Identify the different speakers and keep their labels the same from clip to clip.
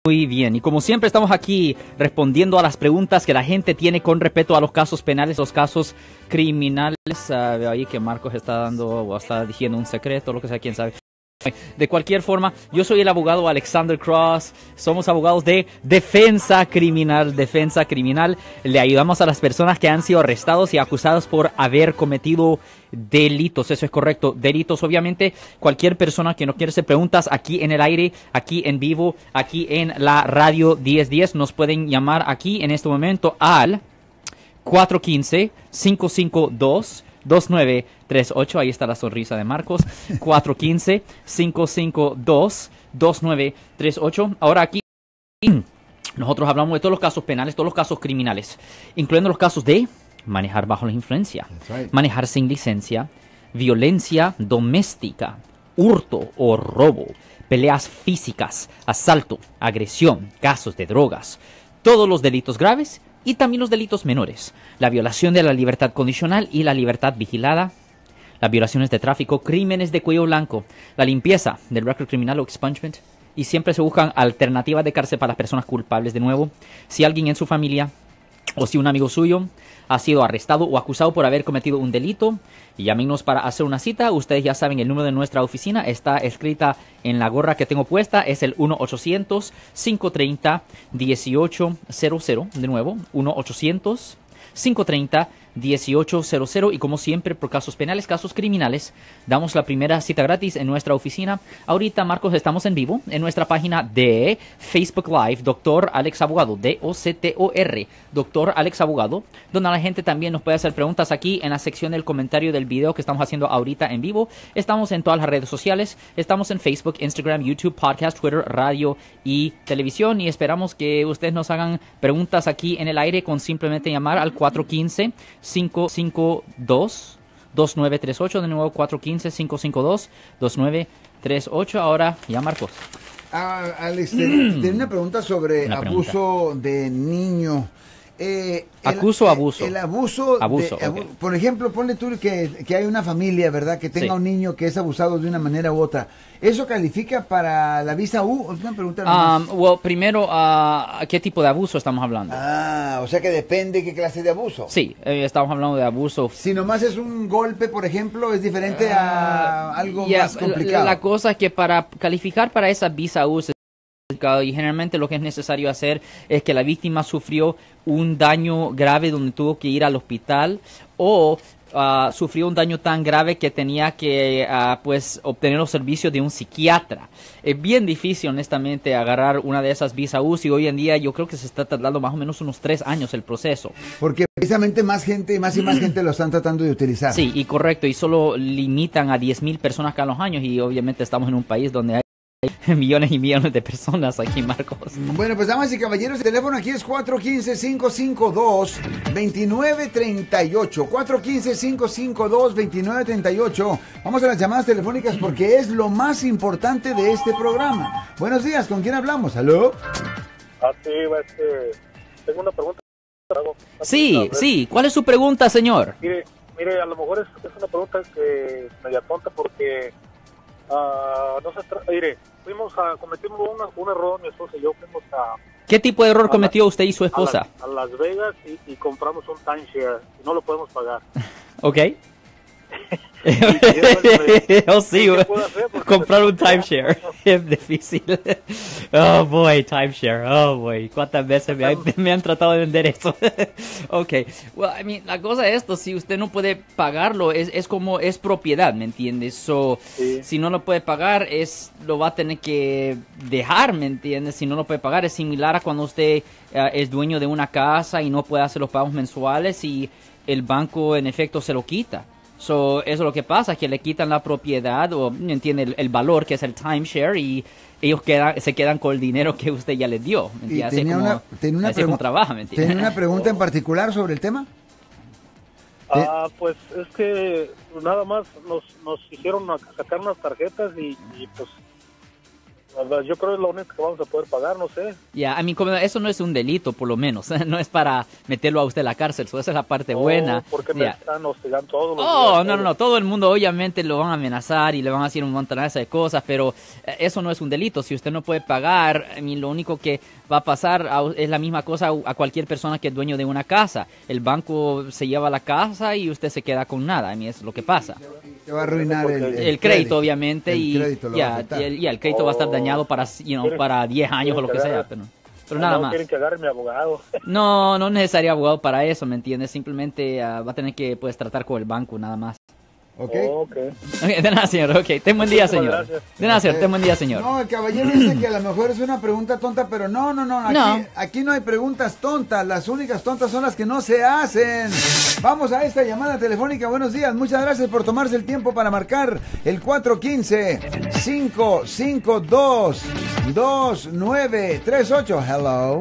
Speaker 1: Muy bien, y como siempre estamos aquí respondiendo a las preguntas que la gente tiene con respecto a los casos penales, los casos criminales. Veo ahí que Marcos está dando o está diciendo un secreto, lo que sea, quién sabe. De cualquier forma, yo soy el abogado Alexander Cross, somos abogados de defensa criminal. Le ayudamos a las personas que han sido arrestados y acusados por haber cometido delitos. Eso es correcto, delitos. Obviamente, cualquier persona que nos quiera hacer preguntas aquí en el aire, aquí en vivo, aquí en la radio 1010, nos pueden llamar aquí en este momento al 415-552-2938. Ahí está la sonrisa de Marcos. 415-552-2938. Ahora aquí nosotros hablamos de todos los casos penales, todos los casos criminales, incluyendo los casos de manejar bajo la influencia, manejar sin licencia, violencia doméstica, hurto o robo, peleas físicas, asalto, agresión, casos de drogas, todos los delitos graves y también los delitos menores, la violación de la libertad condicional y la libertad vigilada, las violaciones de tráfico, crímenes de cuello blanco, la limpieza del récord criminal o expungement, y siempre se buscan alternativas de cárcel para las personas culpables. De nuevo, si alguien en su familia o si un amigo suyo ha sido arrestado o acusado por haber cometido un delito, llámenos para hacer una cita. Ustedes ya saben, el número de nuestra oficina está escrita en la gorra que tengo puesta. Es el 1-800-530-1800. De nuevo, 1-800-530-1800. Y como siempre, por casos penales, casos criminales, damos la primera cita gratis en nuestra oficina. Ahorita, Marcos, estamos en vivo en nuestra página de Facebook Live, Dr. Alex Abogado, D-O-C-T-O-R, Dr. Alex Abogado, donde la gente también nos puede hacer preguntas aquí en la sección del comentario del video que estamos haciendo ahorita en vivo. Estamos en todas las redes sociales, estamos en Facebook, Instagram, YouTube, podcast, Twitter, radio y televisión, y esperamos que ustedes nos hagan preguntas aquí en el aire con simplemente llamar al 415-552-2938. De nuevo, 415-552-2938. Ahora, ya Marcos.
Speaker 2: Alex, tenía una pregunta sobre abuso de niño.
Speaker 1: ¿Acuso o abuso?
Speaker 2: El abuso.
Speaker 1: Okay.
Speaker 2: Por ejemplo, ponle tú que hay una familia, ¿verdad? Que tenga un niño que es abusado de una manera u otra. ¿Eso califica para la visa U? Una pregunta.
Speaker 1: Primero, ¿qué tipo de abuso estamos hablando?
Speaker 2: O sea que depende qué clase de abuso.
Speaker 1: Sí, estamos hablando de abuso.
Speaker 2: Si nomás es un golpe, por ejemplo, es diferente a algo más complicado.
Speaker 1: La cosa es que para calificar para esa visa U, y generalmente lo que es necesario hacer es que la víctima sufrió un daño grave donde tuvo que ir al hospital, o sufrió un daño tan grave que tenía que obtener los servicios de un psiquiatra. Es bien difícil, honestamente, agarrar una de esas visa U, y hoy en día yo creo que se está tardando más o menos unos 3 años el proceso.
Speaker 2: Porque precisamente más y más gente lo están tratando de utilizar.
Speaker 1: Sí, y correcto, y solo limitan a 10,000 personas cada los años, y obviamente estamos en un país donde hay millones y millones de personas aquí, Marcos.
Speaker 2: Bueno, pues damas y caballeros, el teléfono aquí es 415-552-2938. 415-552-2938. Vamos a las llamadas telefónicas porque es lo más importante de este programa. Buenos días, ¿con quién hablamos? ¿Aló?
Speaker 3: Sí, tengo una pregunta.
Speaker 1: Sí, ¿cuál es su pregunta, señor?
Speaker 3: Mire, a lo mejor es una pregunta que media tonta porque mire, cometimos un error, mi esposa y yo fuimos a...
Speaker 1: ¿Qué tipo de error cometió usted y su esposa?
Speaker 3: A Las Vegas y compramos un timeshare y no lo podemos pagar.
Speaker 1: Ok. Sí, comprar un timeshare es difícil. Oh boy, timeshare. Oh boy, cuántas veces me han tratado de vender eso. Ok, well, la cosa es esto: si usted no puede pagarlo, es como es propiedad, ¿me entiendes? Sí. Si no lo puede pagar, lo va a tener que dejar, ¿me entiendes? Si no lo puede pagar, es similar a cuando usted es dueño de una casa y no puede hacer los pagos mensuales y el banco en efecto se lo quita. Eso es lo que pasa, que le quitan la propiedad, o entiende el valor que es el timeshare, y ellos se quedan con el dinero que usted ya les dio.
Speaker 2: Tenía una pregunta en particular sobre el tema.
Speaker 3: Pues es que nada más nos hicieron sacar unas tarjetas y pues Yo creo que es lo único que vamos a poder pagar, no sé.
Speaker 1: Ya, a mí como eso no es un delito, por lo menos. No es para meterlo a usted a la cárcel. Esa es la parte buena.
Speaker 3: Porque me están hostigando todos los días.
Speaker 1: No. Todo el mundo obviamente lo van a amenazar y le van a decir un montón de cosas, pero eso no es un delito. Si usted no puede pagar, a mí lo único que va a pasar es la misma cosa a cualquier persona que es dueño de una casa. El banco se lleva la casa y usted se queda con nada. A mí es lo que pasa.
Speaker 2: Se va a arruinar el
Speaker 1: crédito, obviamente,
Speaker 2: el
Speaker 1: crédito va a estar dañado para 10 años o lo que sea, pero nada más.
Speaker 3: Quieren que agarre mi abogado.
Speaker 1: No es necesario abogado para eso, ¿me entiendes? Simplemente va a tener que tratar con el banco, nada más.
Speaker 2: Okay.
Speaker 1: De nada, señor. Ten buen día, señor.
Speaker 3: Gracias.
Speaker 1: De nada, señor. Ten buen día, señor.
Speaker 2: No, el caballero dice que a lo mejor es una pregunta tonta, pero no. Aquí no hay preguntas tontas. Las únicas tontas son las que no se hacen. Vamos a esta llamada telefónica. Buenos días. Muchas gracias por tomarse el tiempo para marcar el 415-552-2938. Hello.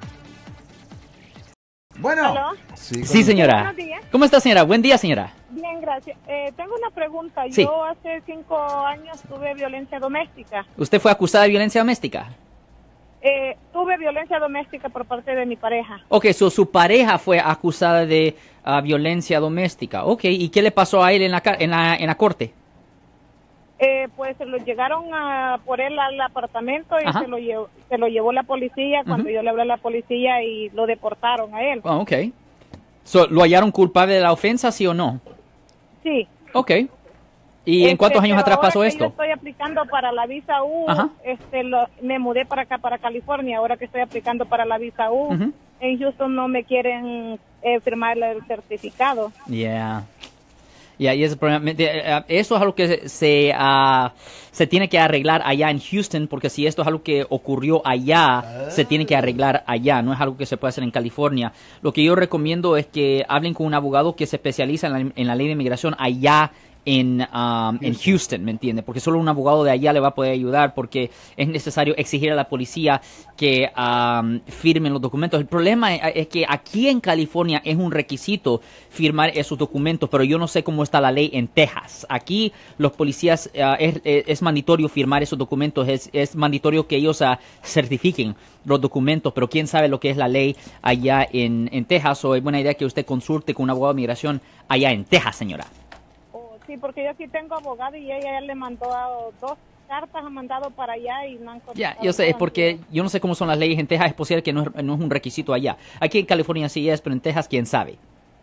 Speaker 2: Bueno.
Speaker 4: ¿Aló?
Speaker 1: Sí, señora.
Speaker 4: Buenos días.
Speaker 1: ¿Cómo está, señora? Buen día, señora.
Speaker 4: Bien, gracias. Tengo una pregunta.
Speaker 1: Sí.
Speaker 4: Yo hace 5 años tuve violencia doméstica.
Speaker 1: ¿Usted fue acusada de violencia doméstica?
Speaker 4: Tuve violencia doméstica por parte de mi pareja.
Speaker 1: Ok, su pareja fue acusada de violencia doméstica. Ok, ¿y qué le pasó a él en la corte?
Speaker 4: Pues se lo llegaron por él al apartamento y se lo llevó la policía cuando yo le hablé a la policía y lo deportaron a él.
Speaker 1: Ok. ¿Lo hallaron culpable de la ofensa, sí o no?
Speaker 4: Sí.
Speaker 1: Ok. ¿Y en cuántos años atrás pasó esto?
Speaker 4: Yo estoy aplicando para la visa U. Me mudé para acá, para California. Ahora que estoy aplicando para la visa U, en Houston no me quieren firmar el certificado.
Speaker 1: Y ese problema, eso es algo que se tiene que arreglar allá en Houston, porque si esto es algo que ocurrió allá, se tiene que arreglar allá, no es algo que se puede hacer en California. Lo que yo recomiendo es que hablen con un abogado que se especializa en la ley de inmigración allá en Houston, ¿me entiende? Porque solo un abogado de allá le va a poder ayudar, porque es necesario exigir a la policía que firmen los documentos. El problema es que aquí en California es un requisito firmar esos documentos, pero yo no sé cómo está la ley en Texas. Aquí los policías es mandatorio firmar esos documentos, es mandatorio que ellos certifiquen los documentos, pero quién sabe lo que es la ley allá en Texas. O es buena idea que usted consulte con un abogado de migración allá en Texas, señora.
Speaker 4: Sí, porque yo aquí tengo abogado y ella ya le mandó 2 cartas, ha mandado para allá y no han contestado.
Speaker 1: Ya, yo sé, porque yo no sé cómo son las leyes en Texas, es posible que no es un requisito allá. Aquí en California sí es, pero en Texas quién sabe.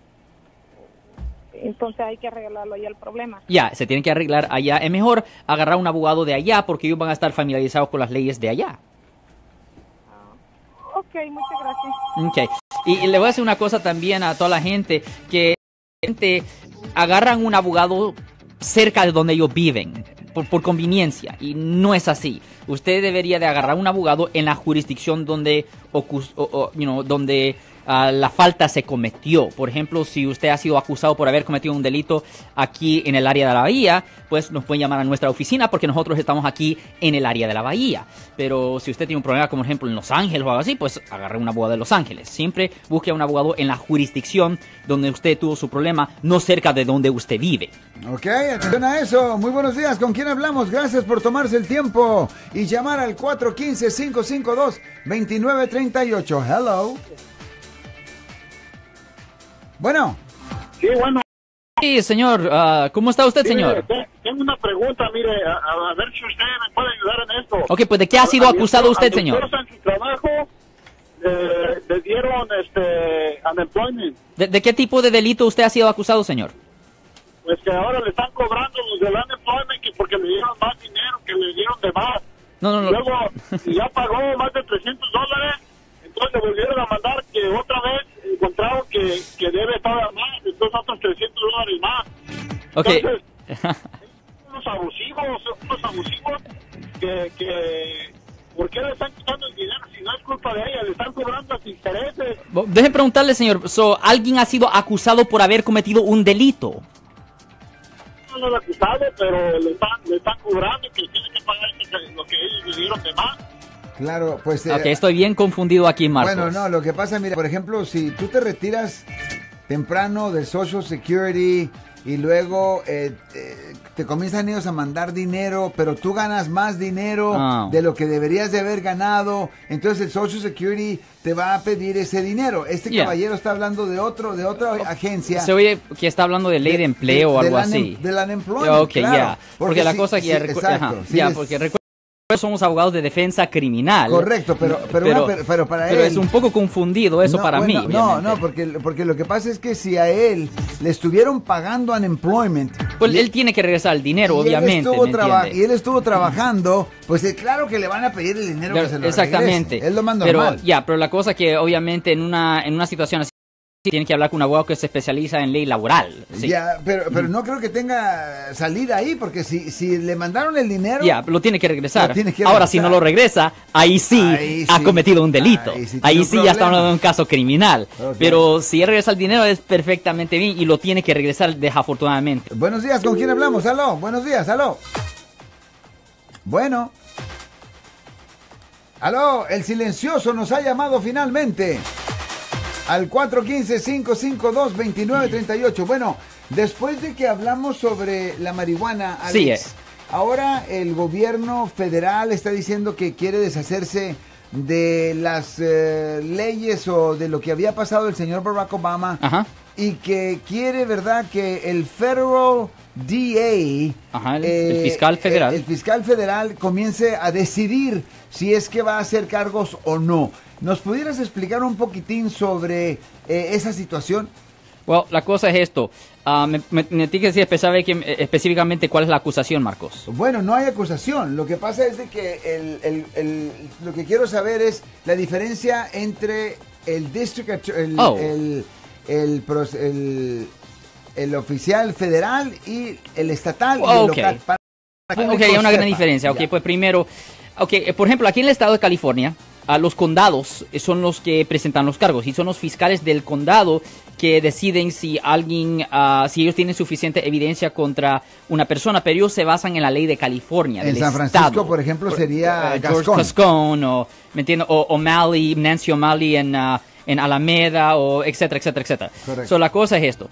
Speaker 4: Entonces hay que arreglarlo allá el problema.
Speaker 1: Ya, se tiene que arreglar allá. Es mejor agarrar un abogado de allá porque ellos van a estar familiarizados con las leyes de allá.
Speaker 4: Ok, muchas gracias.
Speaker 1: Ok, y le voy a decir una cosa también a toda la gente, que agarran un abogado cerca de donde ellos viven por conveniencia, y no es así. Usted debería de agarrar un abogado en la jurisdicción donde la falta se cometió. Por ejemplo, si usted ha sido acusado por haber cometido un delito aquí en el área de la Bahía, pues nos pueden llamar a nuestra oficina porque nosotros estamos aquí en el área de la Bahía. Pero si usted tiene un problema, como por ejemplo en Los Ángeles o algo así, pues agarre un abogado de Los Ángeles. Siempre busque a un abogado en la jurisdicción donde usted tuvo su problema, no cerca de donde usted vive.
Speaker 2: Ok, atención a eso. Muy buenos días. ¿Con quién hablamos? Gracias por tomarse el tiempo y llamar al 415-552-2938. Hello. Bueno.
Speaker 3: Sí, bueno.
Speaker 1: Sí, señor. ¿Cómo está usted, señor?
Speaker 3: Tengo una pregunta, mire, a ver si usted me puede ayudar en esto.
Speaker 1: Ok, pues ¿de qué ha sido acusado usted, señor?
Speaker 3: En su trabajo le dieron unemployment.
Speaker 1: ¿De qué tipo de delito usted ha sido acusado, señor?
Speaker 3: Pues que ahora le están cobrando los del unemployment porque le dieron más dinero, que le dieron de más.
Speaker 1: No.
Speaker 3: Luego ya pagó más de $300, entonces le volvieron a mandar que otra vez encontraron que debe pagar más, entonces otros $300 más.
Speaker 1: Ok.
Speaker 3: Entonces, unos abusivos que ¿por qué le están quitando el dinero si no es culpa de ella? Le están cobrando a intereses.
Speaker 1: Deje preguntarle, señor, ¿alguien ha sido acusado por haber cometido un delito?
Speaker 3: No lo han acusado, pero le están cobrando que tiene que pagar lo que ellos le dieron de más.
Speaker 2: Claro, pues...
Speaker 1: Ok, estoy bien confundido aquí, Marcos.
Speaker 2: Bueno, no, lo que pasa, mira, por ejemplo, si tú te retiras temprano del Social Security y luego te comienzan ellos a mandar dinero, pero tú ganas más dinero de lo que deberías de haber ganado, entonces el Social Security te va a pedir ese dinero. Este caballero está hablando de otra agencia.
Speaker 1: Se oye que está hablando de ley de empleo o algo así.
Speaker 2: Del unemployment,
Speaker 1: okay, claro. Porque la cosa que...
Speaker 2: exacto.
Speaker 1: Porque recuerda, somos abogados de defensa criminal.
Speaker 2: Correcto, pero para él...
Speaker 1: Pero es un poco confundido eso para mí.
Speaker 2: No, porque lo que pasa es que si a él le estuvieron pagando unemployment...
Speaker 1: Pues él tiene que regresar el dinero, obviamente.
Speaker 2: Y él estuvo trabajando, pues claro que le van a pedir el dinero que se lo
Speaker 1: exactamente.
Speaker 2: regrese. Es lo más normal.
Speaker 1: Pero la cosa que obviamente en una situación así, tiene que hablar con un abogado que se especializa en ley laboral. Sí.
Speaker 2: Pero no creo que tenga salida ahí, porque si le mandaron el dinero...
Speaker 1: lo tiene que regresar. Ahora, si no lo regresa, ahí sí ha cometido un delito. Ahí sí ya está hablando de un caso criminal. Okay. Pero si él regresa el dinero es perfectamente bien y lo tiene que regresar desafortunadamente.
Speaker 2: Buenos días, ¿con quién hablamos? Aló, buenos días, aló. Bueno. Aló, el silencioso nos ha llamado finalmente. Al 415-552-2938. Bueno, después de que hablamos sobre la marihuana, Alex, ahora el gobierno federal está diciendo que quiere deshacerse de las leyes o de lo que había pasado el señor Barack Obama. Ajá. Y que quiere, ¿verdad?, que el federal DA,
Speaker 1: el fiscal federal,
Speaker 2: el fiscal federal comience a decidir si es que va a hacer cargos o no. ¿Nos pudieras explicar un poquitín sobre esa situación?
Speaker 1: Well, la cosa es esto. Me tienes que decir específicamente cuál es la acusación, Marcos.
Speaker 2: Bueno, no hay acusación. Lo que pasa es de que lo que quiero saber es la diferencia entre el district, el oficial federal y el estatal y el local.
Speaker 1: Hay una gran diferencia. Pues primero, por ejemplo, aquí en el estado de California, los condados son los que presentan los cargos y son los fiscales del condado que deciden si si ellos tienen suficiente evidencia contra una persona, pero ellos se basan en la ley de California.
Speaker 2: En San Francisco, por ejemplo, sería
Speaker 1: George Gascon o O'Malley, Nancy O'Malley en Alameda, o etcétera, etcétera, etcétera. So, la cosa es esto.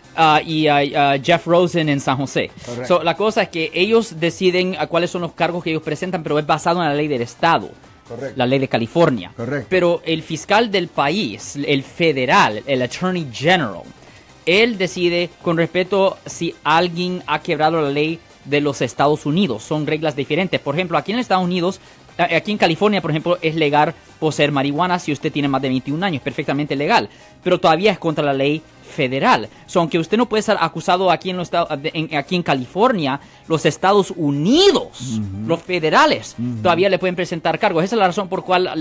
Speaker 1: Jeff Rosen en San José. So, la cosa es que ellos deciden cuáles son los cargos que ellos presentan, pero es basado en la ley del estado.
Speaker 2: Correcto.
Speaker 1: La ley de California.
Speaker 2: Correcto.
Speaker 1: Pero el fiscal del país, el federal, el Attorney General, él decide con respecto si alguien ha quebrado la ley de los Estados Unidos. Son reglas diferentes. Por ejemplo, aquí en Estados Unidos, aquí en California, por ejemplo, es legal poseer marihuana si usted tiene más de 21 años, perfectamente legal. Pero todavía es contra la ley federal. Aunque usted no puede ser acusado aquí en California, los Estados Unidos, los federales, todavía le pueden presentar cargos. Esa es la razón por cual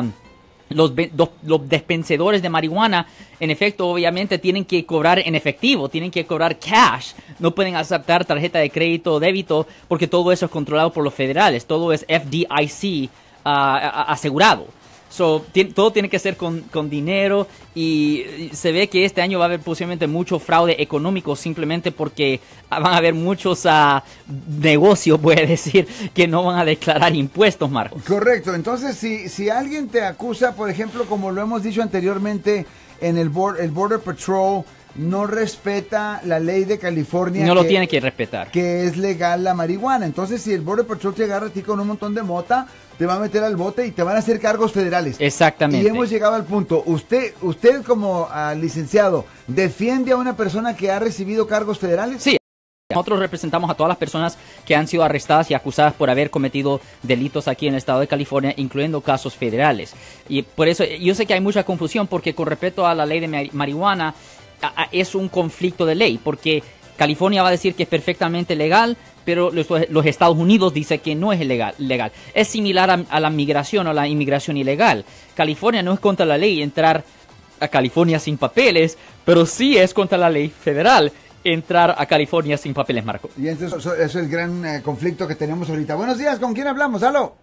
Speaker 1: los despensadores de marihuana, en efecto, obviamente tienen que cobrar en efectivo, tienen que cobrar cash. No pueden aceptar tarjeta de crédito o débito porque todo eso es controlado por los federales. Todo es FDIC asegurado. Todo tiene que ser con dinero y se ve que este año va a haber posiblemente mucho fraude económico simplemente porque van a haber muchos negocios, puede decir, que no van a declarar impuestos, Marcos.
Speaker 2: Correcto. Entonces, si alguien te acusa, por ejemplo, como lo hemos dicho anteriormente, en el Border Patrol no respeta la ley de California.
Speaker 1: No lo tiene que respetar.
Speaker 2: Que es legal la marihuana. Entonces, si el Border Patrol te agarra a ti con un montón de mota, te va a meter al bote y te van a hacer cargos federales.
Speaker 1: Exactamente.
Speaker 2: Y hemos llegado al punto. Usted como licenciado, ¿defiende a una persona que ha recibido cargos federales?
Speaker 1: Sí. Nosotros representamos a todas las personas que han sido arrestadas y acusadas por haber cometido delitos aquí en el estado de California, incluyendo casos federales. Y por eso yo sé que hay mucha confusión porque con respecto a la ley de marihuana es un conflicto de ley, porque California va a decir que es perfectamente legal, pero los Estados Unidos dicen que no es legal. Es similar a la migración o la inmigración ilegal. California no es contra la ley entrar a California sin papeles, pero sí es contra la ley federal entrar a California sin papeles, Marco.
Speaker 2: Y entonces eso es el gran conflicto que tenemos ahorita. Buenos días, ¿con quién hablamos? ¿Aló?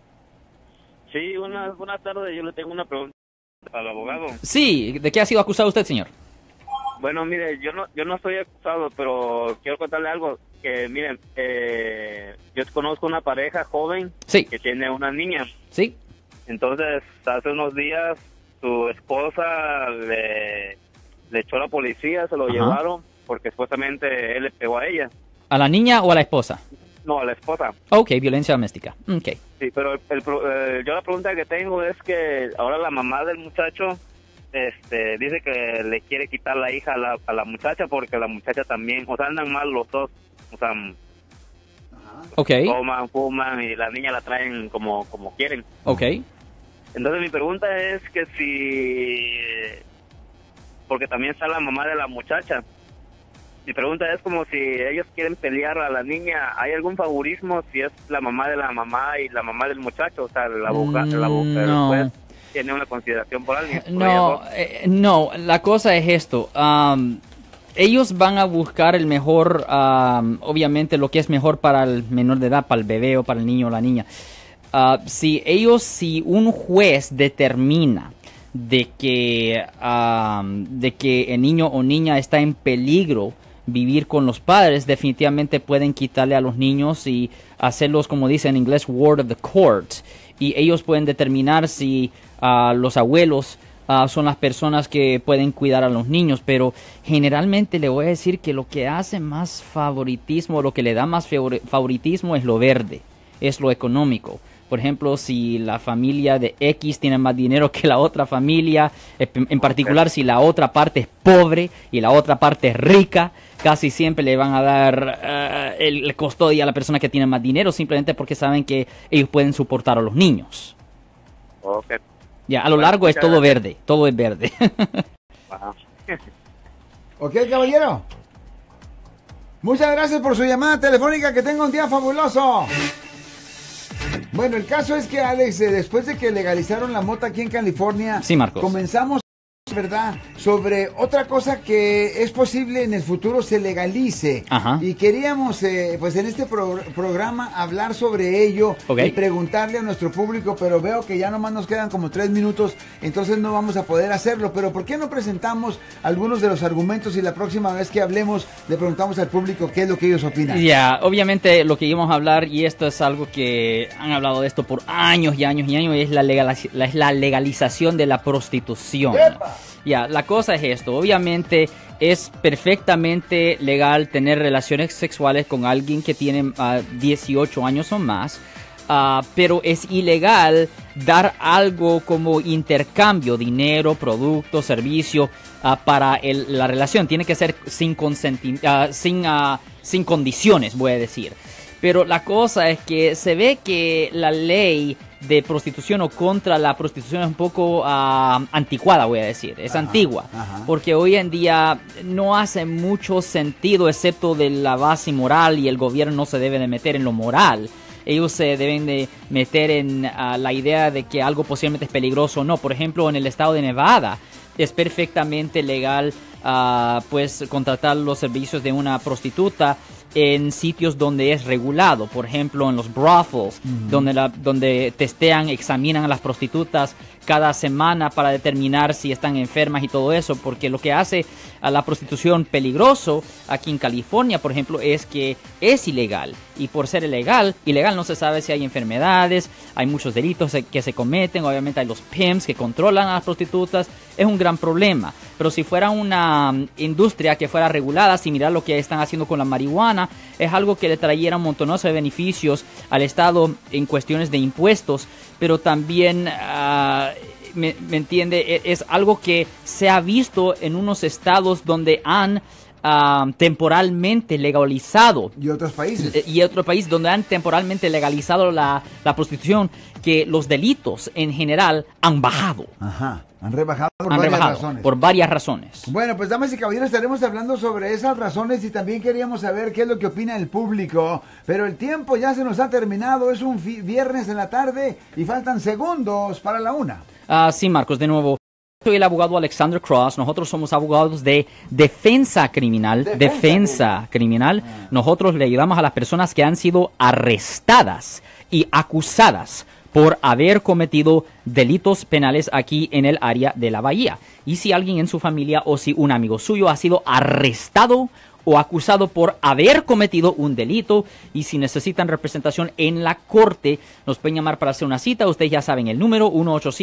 Speaker 3: Sí, buenas tardes. Yo le tengo una pregunta al abogado.
Speaker 1: Sí, ¿de qué ha sido acusado usted, señor?
Speaker 3: Bueno, mire, yo no estoy acusado, pero quiero contarle algo. Que miren, yo conozco una pareja joven que tiene una niña.
Speaker 1: Sí.
Speaker 3: Entonces, hace unos días su esposa le echó a la policía, se lo llevaron porque supuestamente él le pegó a ella.
Speaker 1: ¿A la niña o a la esposa?
Speaker 3: No, a la esposa.
Speaker 1: Ok, violencia doméstica. Okay.
Speaker 3: Sí, pero yo la pregunta que tengo es que ahora la mamá del muchacho dice que le quiere quitar la hija a la muchacha porque la muchacha también, o sea, andan mal los dos, o sea,
Speaker 1: okay.
Speaker 3: fuman y la niña la traen como quieren.
Speaker 1: Okay.
Speaker 3: Entonces mi pregunta es que porque también está la mamá de la muchacha. Mi pregunta es como si ellos quieren pelear a la niña, ¿hay algún favorismo si es la mamá de la mamá y la mamá del muchacho? O sea, la
Speaker 1: no.
Speaker 3: ¿Tiene una consideración por alguien?
Speaker 1: No, la cosa es esto. Ellos van a buscar el mejor, obviamente lo que es mejor para el menor de edad, para el bebé o para el niño o la niña. Si un juez determina de que el niño o niña está en peligro vivir con los padres, definitivamente pueden quitarle a los niños y hacerlos, como dice en inglés, ward of the court. Y ellos pueden determinar si los abuelos son las personas que pueden cuidar a los niños, pero generalmente le voy a decir que lo que hace más favoritismo, lo que le da más favoritismo es lo verde, es lo económico. Por ejemplo, si la familia de X tiene más dinero que la otra familia, en particular si la otra parte es pobre y la otra parte es rica, casi siempre le van a dar el custodia a la persona que tiene más dinero, simplemente porque saben que ellos pueden soportar a los niños.
Speaker 3: Okay.
Speaker 1: Ya, a lo largo es todo verde, todo es verde.
Speaker 2: Ok, caballero. Muchas gracias por su llamada telefónica, que tenga un día fabuloso. Bueno, el caso es que, Alex, después de que legalizaron la mota aquí en California,
Speaker 1: sí, Marcos,
Speaker 2: comenzamos, ¿verdad?, sobre otra cosa que es posible en el futuro se legalice.
Speaker 1: Ajá.
Speaker 2: Y queríamos, pues en este programa hablar sobre ello,
Speaker 1: okay,
Speaker 2: y preguntarle a nuestro público, pero veo que ya nomás nos quedan como 3 minutos, entonces no vamos a poder hacerlo. Pero ¿por qué no presentamos algunos de los argumentos y la próxima vez que hablemos le preguntamos al público qué es lo que ellos opinan?
Speaker 1: Ya, obviamente lo que íbamos a hablar, y esto es algo que han hablado de esto por años y años y años, es la legalización de la prostitución.
Speaker 2: ¡Epa!
Speaker 1: Ya, la cosa es esto, obviamente es perfectamente legal tener relaciones sexuales con alguien que tiene 18 años o más, pero es ilegal dar algo como intercambio, dinero, producto, servicio, para la relación. Tiene que ser sin condiciones, voy a decir. Pero la cosa es que se ve que la ley de prostitución o contra la prostitución es un poco anticuada, voy a decir. Es antigua, porque hoy en día no hace mucho sentido, excepto de la base moral, y el gobierno no se debe de meter en lo moral. Ellos se deben de meter en la idea de que algo posiblemente es peligroso o no. Por ejemplo, en el estado de Nevada es perfectamente legal pues contratar los servicios de una prostituta en sitios donde es regulado, por ejemplo en los brothels, donde testean, examinan a las prostitutas cada semana para determinar si están enfermas y todo eso, porque lo que hace a la prostitución peligroso aquí en California, por ejemplo, es que es ilegal, y por ser ilegal no se sabe si hay enfermedades, hay muchos delitos que se cometen, obviamente hay los pimps que controlan a las prostitutas, es un gran problema. Pero si fuera una industria que fuera regulada, similar a lo que están haciendo con la marihuana, es algo que le trayera un montón de beneficios al Estado en cuestiones de impuestos, pero también, me entiende, es algo que se ha visto en unos estados donde han temporalmente legalizado.
Speaker 2: Y otros países.
Speaker 1: Y otros países donde han temporalmente legalizado la prostitución, que los delitos en general han bajado.
Speaker 2: Ajá. Han rebajado por
Speaker 1: varias razones.
Speaker 2: Bueno, pues damas y caballeros, estaremos hablando sobre esas razones, y también queríamos saber qué es lo que opina el público. Pero el tiempo ya se nos ha terminado, es un viernes en la tarde y faltan segundos para la 1.
Speaker 1: Sí, Marcos, de nuevo. Soy el abogado Alexander Cross. Nosotros somos abogados de defensa criminal. Defensa criminal. Nosotros le ayudamos a las personas que han sido arrestadas y acusadas por haber cometido delitos penales aquí en el área de la Bahía. Y si alguien en su familia o si un amigo suyo ha sido arrestado o acusado por haber cometido un delito, y si necesitan representación en la corte, nos pueden llamar para hacer una cita. Ustedes ya saben el número,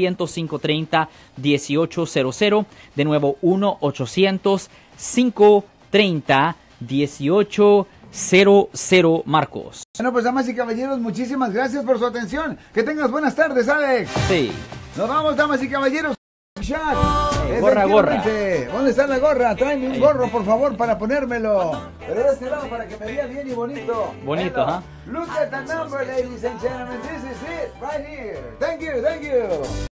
Speaker 1: 1-800-530-1800. De nuevo, 1-800-530-1800. 00 Marcos.
Speaker 2: Bueno, pues damas y caballeros, muchísimas gracias por su atención. Que tengas buenas tardes, Alex.
Speaker 1: Sí.
Speaker 2: Nos vamos, damas y caballeros.
Speaker 1: Gorra.
Speaker 2: ¿Dónde está la gorra? Tráeme un gorro, por favor, para ponérmelo. Pero de este lado, para que me vea bien y bonito.
Speaker 1: Bonito, ¿ah?
Speaker 2: Look at the number, ladies and gentlemen. This is it, right here. Thank you.